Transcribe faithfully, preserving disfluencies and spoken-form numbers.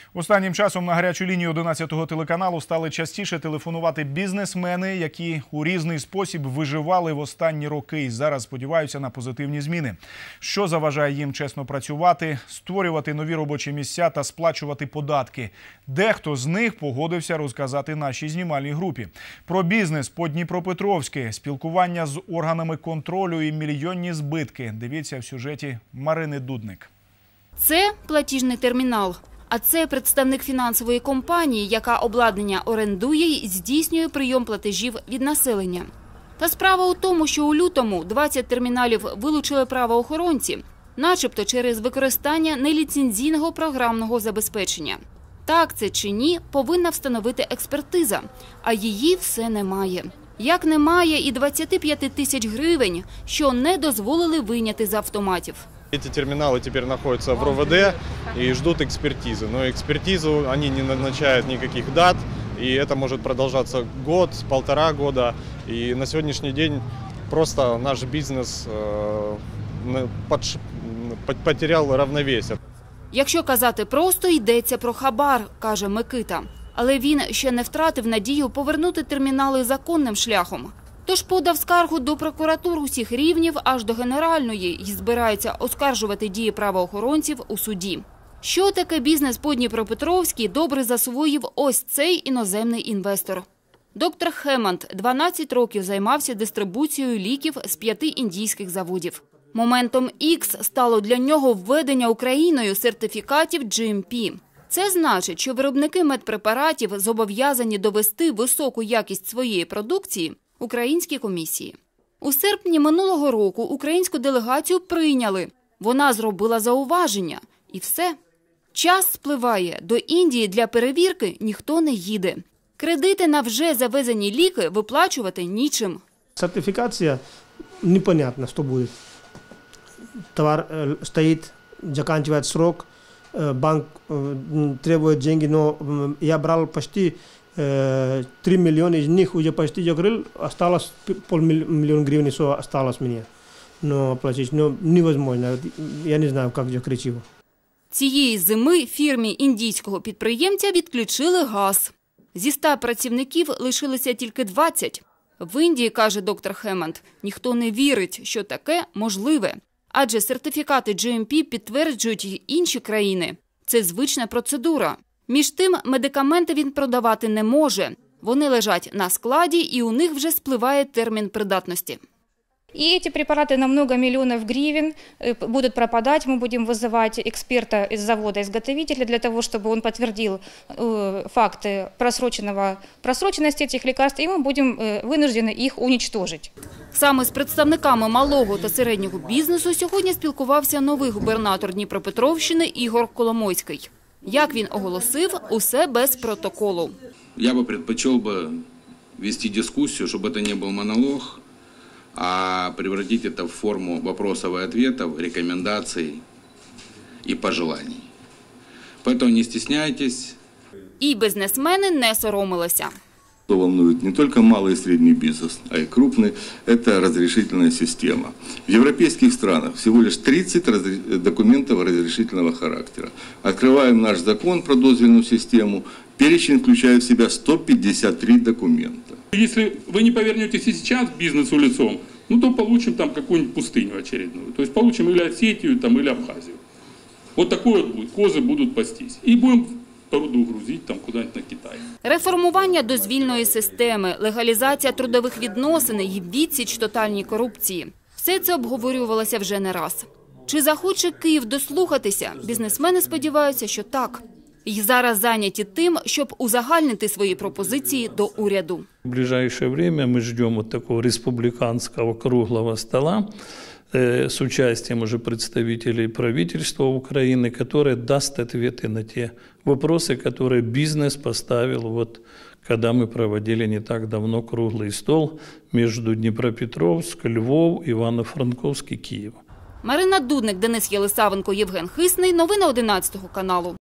Останнім часом на гарячу лінію одинадцятого телеканалу стали частіше телефонувати бізнесмени, які у різний спосіб виживали в останні роки і зараз сподіваються на позитивні зміни. Що заважає їм чесно працювати, створювати нові робочі місця та сплачувати податки? Дехто з них погодився розказати нашій знімальній групі. Про бізнес по-дніпропетровськи, спілкування з органами контролю і мільйонні збитки. Дивіться в сюжеті Марини Дудник. Це платіжний термінал. А це представник фінансової компанії, яка обладнання орендує і здійснює прийом платежів від населення. Та справа у тому, що у лютому двадцять терміналів вилучили правоохоронці, начебто через використання неліцензійного програмного забезпечення. Так це чи ні, повинна встановити експертиза, а її все немає. Як немає і двадцяти п'яти тисяч гривень, що не дозволили вийняти з автоматів. Эти терминалы теперь находятся в РОВД и ждут экспертизы. Но экспертизу они не назначают никаких дат, и это может продолжаться год, полтора года. И на сегодняшний день просто наш бизнес потерял равновесие. Якщо казати просто, йдеться про хабар, каже Микита. Але він ще не втратив надію повернути термінали законним шляхом. Тож подав скаргу до прокуратур усіх рівнів аж до Генеральної і збирається оскаржувати дії правоохоронців у суді. Що таке бізнес по-дніпропетровськи, добре засвоїв ось цей іноземний інвестор. Доктор Хеманд дванадцять років займався дистрибуцією ліків з п'яти індійських заводів. Моментом ікс стало для нього введення Україною сертифікатів джі ем пі. Це значить, що виробники медпрепаратів зобов'язані довести високу якість своєї продукції українській комісії. У серпні минулого року українську делегацію прийняли. Вона зробила зауваження. І все. Час спливає. До Індії для перевірки ніхто не їде. Кредити на вже завезені ліки виплачувати нічим. Сертификация непонятно, что будет. Товар стоит, заканчивает срок, банк требует деньги, но я брал почти три миллиона, из них уже почти закрыл, осталось полмиллиона гривен, что осталось мне. Но платить ну, невозможно, я не знаю, как закрыть его. Цієї зими фірмі індійського підприємця відключили газ. Зі ста працівників лишилося тільки двадцять. В Індії, каже доктор Хеманд, ніхто не вірить, що таке можливе. Адже сертифікати джі ем пі підтверджують й інші країни. Це звична процедура. Між тим, медикаменти він продавати не може. Вони лежать на складі і у них вже спливає термін придатності. И эти препараты на много миллионов гривен будут пропадать. Мы будем вызывать эксперта из завода-изготовителя для того, чтобы он подтвердил факты просроченного, просроченности этих лекарств, и мы будем вынуждены их уничтожить. Саме з представниками малого та середнього бізнесу сьогодні спілкувався новий губернатор Дніпропетровщини Ігор Коломойський. Як він оголосив, усе без протоколу. Я би предпочел би вести дискусію, щоб це не був монолог, а превратить это в форму вопросов и ответов, рекомендаций и пожеланий. Поэтому не стесняйтесь. І бізнесмени не соромилися. Что волнует не только малый и средний бизнес, а и крупный, это разрешительная система. В европейских странах всего лишь тридцать документов разрешительного характера. Открываем наш закон про дозвольную систему, перечень включает в себя сто пятьдесят три документа. Если вы не повернетесь и сейчас бизнесу лицом, ну то получим там какую-нибудь пустыню очередную. То есть получим или Осетию, там, или Абхазию. Вот такое вот будет. Козы будут пастись. И будем руду грузить там куда-нибудь на Китай. Реформування дозвільної системи, легалізація трудових відносин і відсіч тотальній корупції. Все це обговорювалося вже не раз. Чи захоче Київ дослухатися? Бізнесмени сподіваються, що так. І зараз зайняті тим, щоб узагальнити свої пропозиції до уряду. В ближайшее время мы ждем вот такого республиканского круглого стола э, с участием уже представителей правительства Украины, который даст ответы на те вопросы, которые бизнес поставил, вот, когда мы проводили не так давно круглый стол между Днепропетровск, Львов, Ивано-Франковск и Киев. Марина Дудник, Денис Єлисавенко, Євген Хисний. Новини одинадцятого каналу.